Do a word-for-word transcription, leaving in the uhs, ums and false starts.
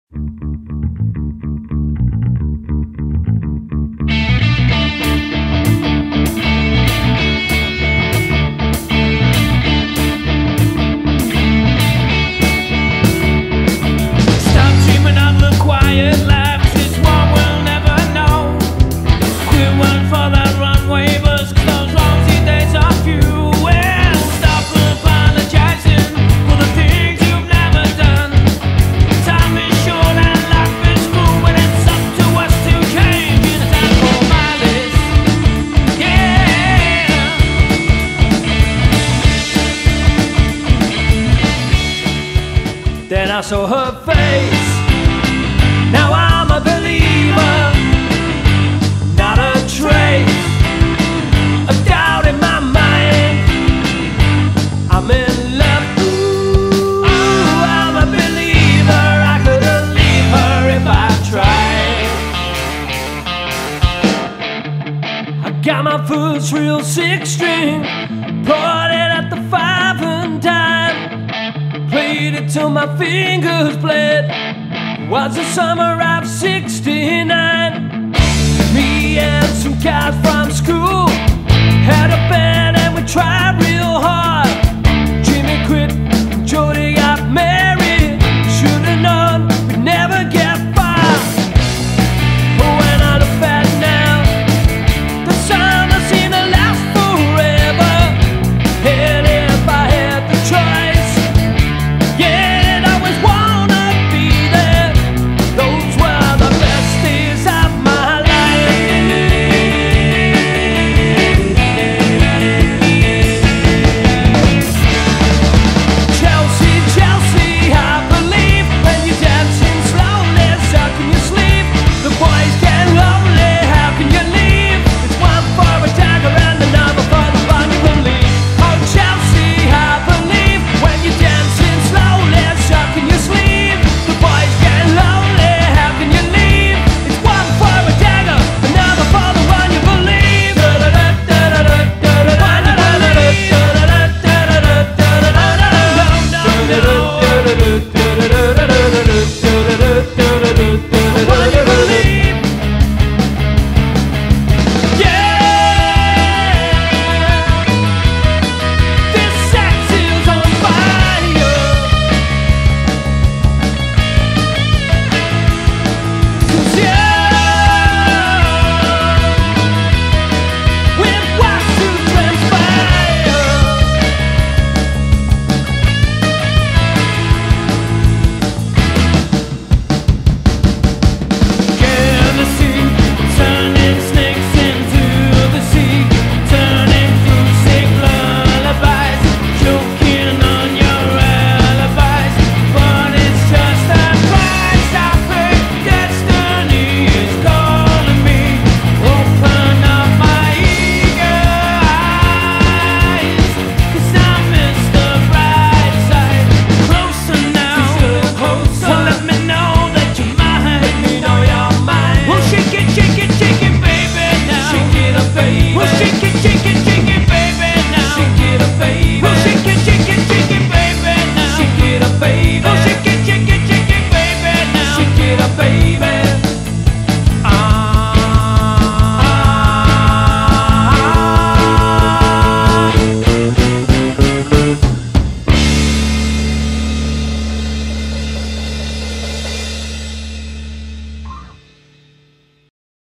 Then I saw her face. Now I'm a believer, not a trace of doubt in my mind. I'm in love. Ooh, I'm a believer. I couldn't leave her if I tried. I got my first real six string, bought it at the five and dime. Played it till my fingers bled. Was the summer of sixty-nine. Me and some guys from school had a band and we tried real hard. Jimmy quit